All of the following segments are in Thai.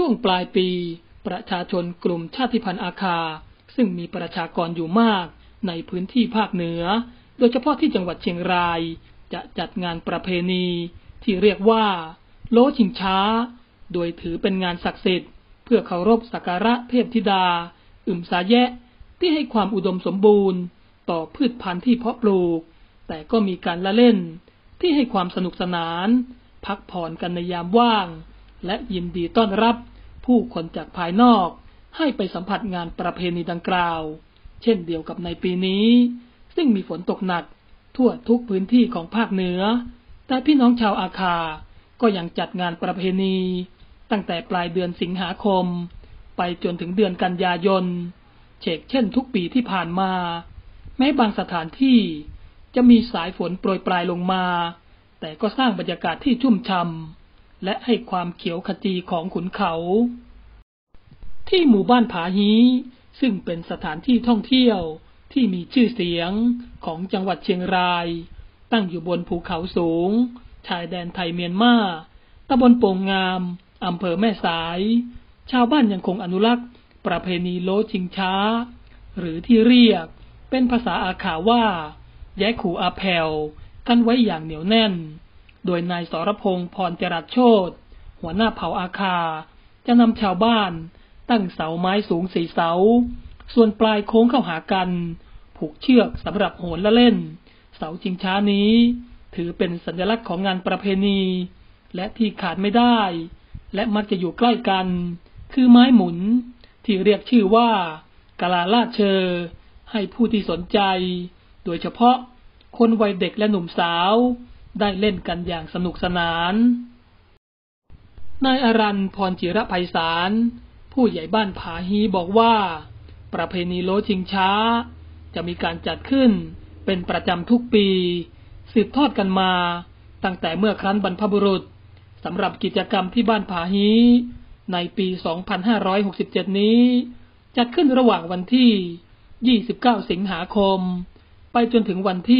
วงปลายปีประชาชนกลุ่มชาติพันธุ์อาคาซึ่งมีประชากรอยู่มากในพื้นที่ภาคเหนือโดยเฉพาะที่จังหวัดเชียงรายจะจัดงานประเพณีที่เรียกว่าโลชิงช้าโดยถือเป็นงานศักดิ์สิทธิ์เพื่อเคารพสักการะเทพธิดาอึมสาแยะที่ให้ความอุดมสมบูรณ์ต่อพืชพันธุ์ที่เพาะปลูกแต่ก็มีการละเล่นที่ให้ความสนุกสนานพักผ่อนกันในยามว่างและยินดีต้อนรับผู้คนจากภายนอกให้ไปสัมผัสงานประเพณีดังกล่าวเช่นเดียวกับในปีนี้ซึ่งมีฝนตกหนักทั่วทุกพื้นที่ของภาคเหนือแต่พี่น้องชาวอาคาก็ยังจัดงานประเพณีตั้งแต่ปลายเดือนสิงหาคมไปจนถึงเดือนกันยายนเช่นทุกปีที่ผ่านมาแม้บางสถานที่จะมีสายฝนโปรยปลายลงมาแต่ก็สร้างบรรยากาศที่ชุ่มช่ำและให้ความเขียวขจีของขุนเขาที่หมู่บ้านผาฮีซึ่งเป็นสถานที่ท่องเที่ยวที่มีชื่อเสียงของจังหวัดเชียงรายตั้งอยู่บนภูเขาสูงชายแดนไทยเมียนมาตำบลโป่งงามอำเภอแม่สายชาวบ้านยังคงอนุรักษ์ประเพณีโลชิงช้าหรือที่เรียกเป็นภาษาอาขาว่าแย้ขู่อาแผ่วกันไว้อย่างเหนียวแน่นโดยนายสรพงษ์พรจรัสโชติหัวหน้าเผ่าอาคาจะนำชาวบ้านตั้งเสาไม้สูง4 เสาส่วนปลายโค้งเข้าหากันผูกเชือกสำหรับโหนและเล่นเสาชิงช้านี้ถือเป็นสัญลักษณ์ของงานประเพณีและที่ขาดไม่ได้และมักจะอยู่ใกล้กันคือไม้หมุนที่เรียกชื่อว่ากะลาลาดเชอให้ผู้ที่สนใจโดยเฉพาะคนวัยเด็กและหนุ่มสาวได้เล่นกันอย่างสนุกสนานนายอรัญ พรจิรไพศาลผู้ใหญ่บ้านผาฮีบอกว่าประเพณีโลชิงช้าจะมีการจัดขึ้นเป็นประจำทุกปีสืบทอดกันมาตั้งแต่เมื่อครั้นบรรพบุรุษสำหรับกิจกรรมที่บ้านผาฮีในปี 2567 นี้จัดขึ้นระหว่างวันที่ 29 สิงหาคมไปจนถึงวันที่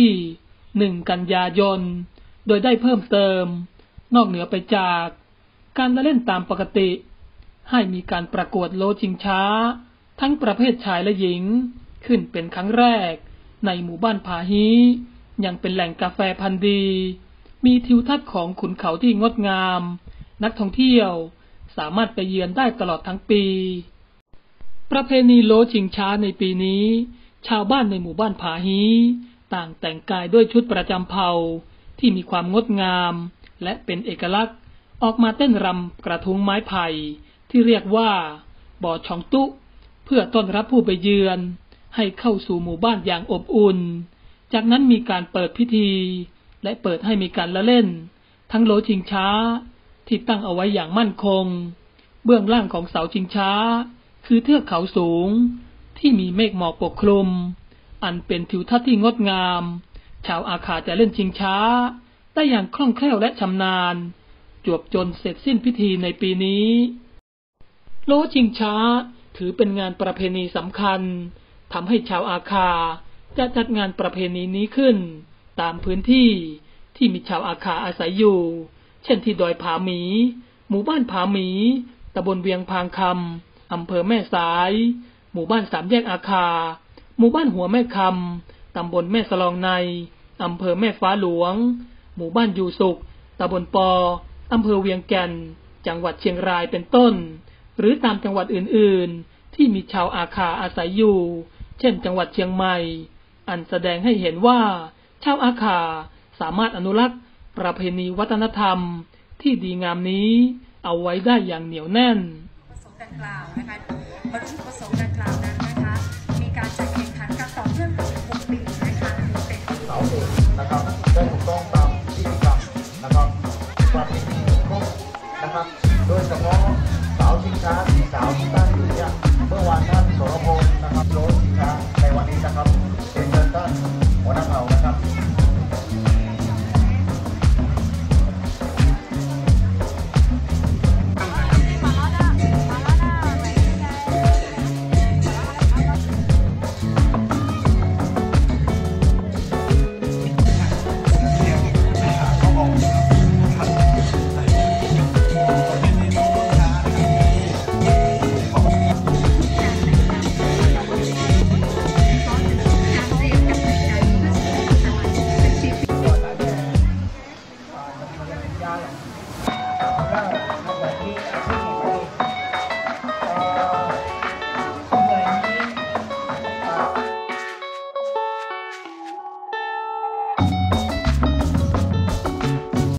1 กันยายนโดยได้เพิ่มเติมนอกเหนือไปจากการละเล่นตามปกติให้มีการประกวดโลชิงช้าทั้งประเภทชายและหญิงขึ้นเป็นครั้งแรกในหมู่บ้านผาฮียังเป็นแหล่งกาแฟพันธุ์ดีมีทิวทัศน์ของขุนเขาที่งดงามนักท่องเที่ยวสามารถไปเยือนได้ตลอดทั้งปีประเพณีโลชิงช้าในปีนี้ชาวบ้านในหมู่บ้านผาฮีต่างแต่งกายด้วยชุดประจำเผ่าที่มีความงดงามและเป็นเอกลักษณ์ออกมาเต้นรำกระทุ้งไม้ไผ่ที่เรียกว่าบ่อชองตุเพื่อต้อนรับผู้ไปเยือนให้เข้าสู่หมู่บ้านอย่างอบอุ่นจากนั้นมีการเปิดพิธีและเปิดให้มีการละเล่นทั้งโลชิงช้าที่ตั้งเอาไว้อย่างมั่นคงเบื้องล่างของเสาชิงช้าคือเทือกเขาสูงที่มีเมฆหมอกปกคลุมอันเป็นทิวทัศน์ที่งดงามชาวอาคาจะเล่นชิงช้าได้อย่างคล่องแคล่วและชำนาญจวบจนเสร็จสิ้นพิธีในปีนี้โลชิงช้าถือเป็นงานประเพณีสำคัญทำให้ชาวอาคาจะจัดงานประเพณีนี้ขึ้นตามพื้นที่ที่มีชาวอาคาอาศัยอยู่เช่นที่ดอยผาหมีหมู่บ้านผาหมีตำบลเวียงพางคำอำเภอแม่สายหมู่บ้านสามแยกอาคาหมู่บ้านหัวแม่คำตำบลแม่สลองในอำเภอแม่ฟ้าหลวงหมู่บ้านอยู่สุขตำบลปออำเภอเวียงแก่นจังหวัดเชียงรายเป็นต้นหรือตามจังหวัดอื่นๆที่มีชาวอาคาอาศัยอยู่เช่นจังหวัดเชียงใหม่อันแสดงให้เห็นว่าชาวอาคาสามารถอนุรักษ์ประเพณีวัฒนธรรมที่ดีงามนี้เอาไว้ได้อย่างเหนียวแน่นประสงค์ดังกล่าวนะคะบรรจุประสงค์ดังกล่าวนั้นนะคะมีการจัดแข่งขันกันต่อเนื่องตลอด6 ปีนะคะเป็นเสาเอกนะครับได้ถูกต้องตามพิธีกรรมนะครับประเพณีครบนะครับโดยเฉพาะเสาชิงช้า4 เสาที่ตั้งอยู่เนี่ยเมื่อวานท่านสรพงษ์นะครับโลชิงช้าในวันนี้นะครับเป็นเชิญท่านหัวหน้าเผ่า